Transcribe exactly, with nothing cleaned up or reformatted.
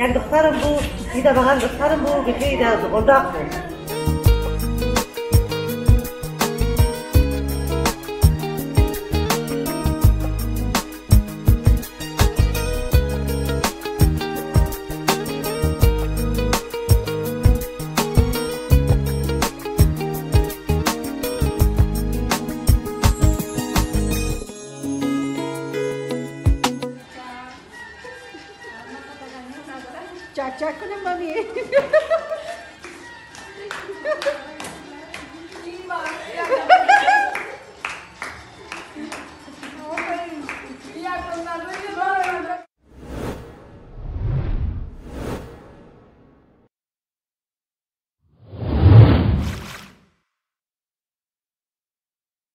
میگن دخترم بود، ایده بغل دخترم بود، بخی ایده غنداق بود. Cak-cak کنیم مامی